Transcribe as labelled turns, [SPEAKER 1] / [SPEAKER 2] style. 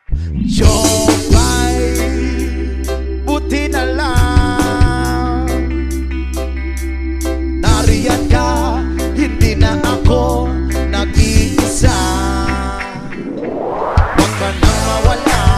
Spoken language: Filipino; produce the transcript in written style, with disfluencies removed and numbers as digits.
[SPEAKER 1] Jopay, buti na lang nariyan ka, hindi na ako nag-iisa. Huwag ka nang mawala